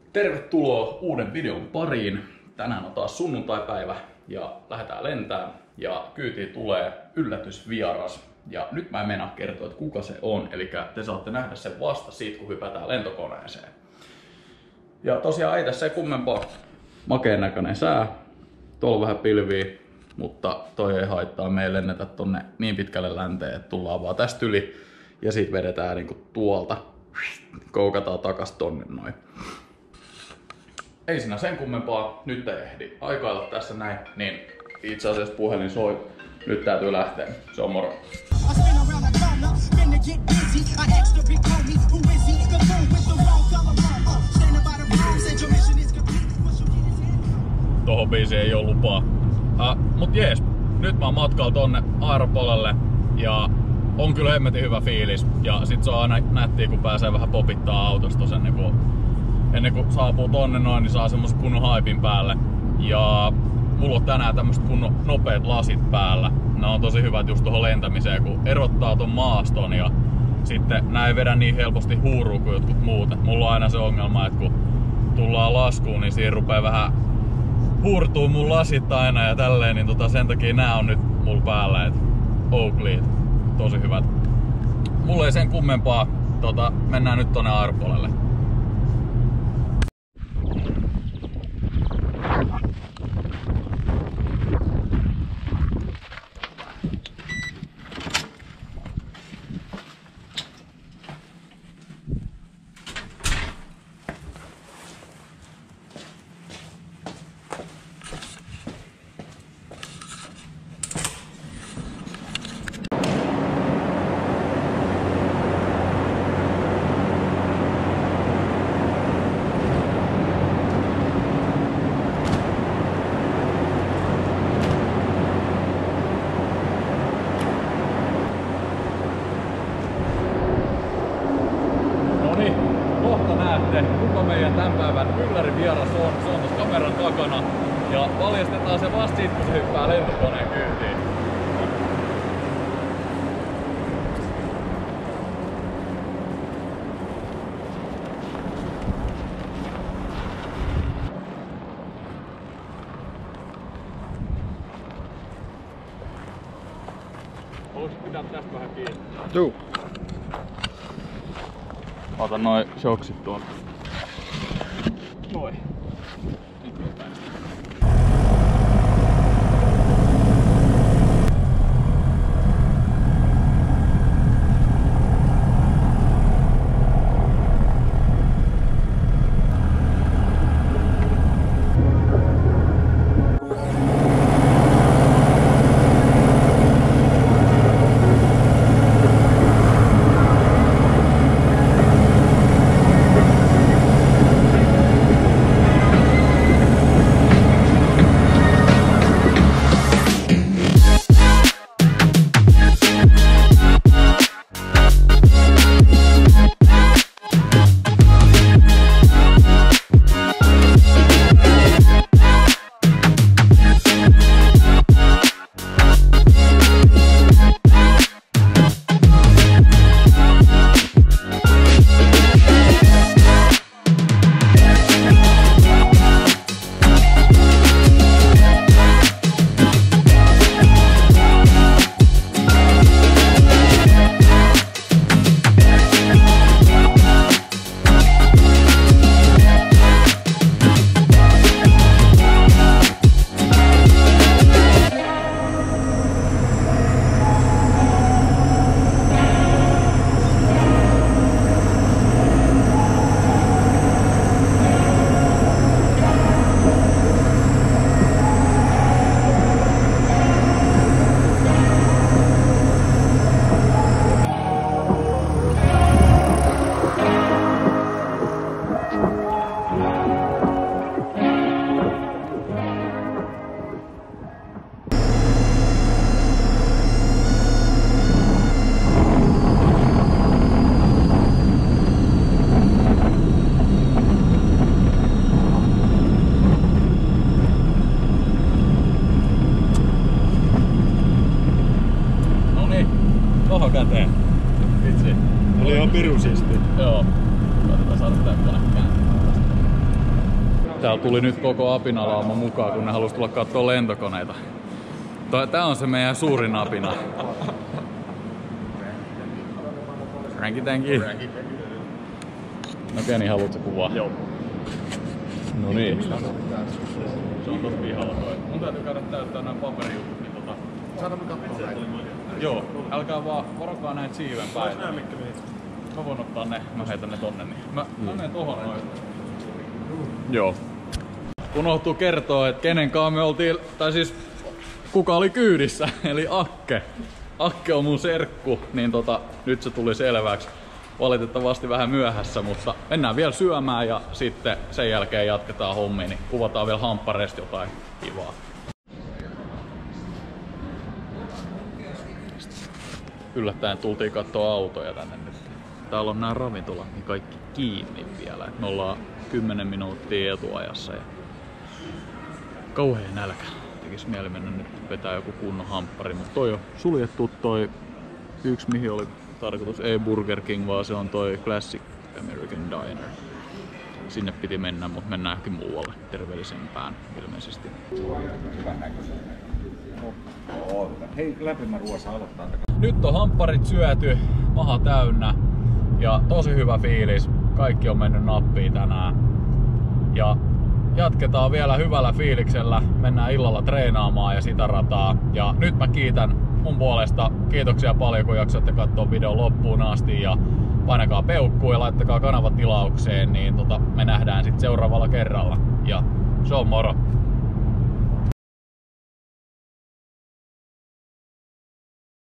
Tervetuloa uuden videon pariin. Tänään on taas sunnuntaipäivä ja lähdetään lentää ja kyytiin tulee yllätysvieras. Ja nyt mä en meinaa kertoa, että kuka se on, eli te saatte nähdä sen vasta siitä, kun hypätään lentokoneeseen. Ja tosiaan ei tässä kummempaa. Makeen näköinen sää, tuolla vähän pilviä, mutta toi ei haittaa. Me ei lennetä tonne niin pitkälle länteen, että tullaan vaan tästä yli ja sit vedetään niinku tuolta. Koukataan takas tonne noin. Ei siinä sen kummempaa, nyt ei ehdi aikailla tässä näin, niin itse asiassa puhelin soi. Nyt täytyy lähteä. Se on moro. Tohon biisiin ei oo lupaa. Mut jees, nyt mä oon matkalla tonne Aeropolelle ja on kyllä hemmetin hyvä fiilis. Ja sit se on aina nättiä, kun pääsee vähän popittaa autosta ennen kuin saapuu tonne noin, niin saa semmosen kunnon haipin päälle. Ja mulla on tänään tämmöset kunnon nopeet lasit päällä. Nää on tosi hyvät just tuohon lentämiseen, kun erottaa ton maaston ja sitten nää ei vedä niin helposti huuruun kuin jotkut muut. Mulla on aina se ongelma, että kun tullaan laskuun, niin siinä rupee vähän huurtuu mun lasit aina ja tälleen, niin sen takia nää on nyt mulla päällä, et Oakleyt, tosi hyvät. Mulla ei sen kummempaa, mennään nyt tonne Aeropolelle. Kuka meidän tämän päivän ylläri-vieras on? Se on tuossa kameran takana. Ja valjastetaan se vasta sit, kun se hyppää lentokoneen kyytiin. Haluaisit pitää tästä vähän kiinni? Juu. Ota noi shoksit tuolta. Noin. tohon käteen. Vitsi. Oli ihan pirun siistiä. Joo. Koitetaan saada tää kone kääntymään. Täällä tuli nyt koko apinalauma mukaan, kun ne halusi tulla katsoa lentokoneita. Tää on se meidän suurin apina. Frankie, thank you. No pieni, haluatko kuvaa? Joo. No niin. Se on tossa pihalla toi. Mun täytyy käydä täyttää nää paperijutut, niin saatamme katsoa näitä? Joo. Älkää vaan, varokaa näitä siiven päin. Mä voin ottaa ne, mä heitän ne tonne niin. Mä menen tohon noin. Joo. Unohtuu kertoa, että kenenkaan me oltiin, tai siis kuka oli kyydissä, eli Akke. Akke on mun serkku, niin nyt se tuli selväksi. Valitettavasti vähän myöhässä, mutta mennään vielä syömään ja sitten sen jälkeen jatketaan hommiin, niin kuvataan vielä hamppareista jotain kivaa. Yllättäen tultiin katsoa autoja tänne nyt. Täällä on nämä ravintolat niin kaikki kiinni vielä. Me ollaan 10 minuuttia etuajassa ja kauhea nälkä. Tekis mieli mennä nyt vetää joku kunnon hamppari, mutta toi on suljettu toi yksi mihin oli tarkoitus, ei Burger King, vaan se on toi Classic American Diner. Sinne piti mennä, mutta mennään ehkä muualle terveellisempään ilmeisesti. Hei, lämpimä ruosa aloittaa. Nyt on hampparit syöty, maha täynnä ja tosi hyvä fiilis. Kaikki on mennyt nappiin tänään. Ja jatketaan vielä hyvällä fiiliksellä. Mennään illalla treenaamaan ja sitä rataa. Ja nyt mä kiitän mun puolesta. Kiitoksia paljon kun jaksoitte katsoa videon loppuun asti. Ja painakaa peukkuu ja laittakaa kanava tilaukseen. Niin me nähdään sitten seuraavalla kerralla. Ja se on moro!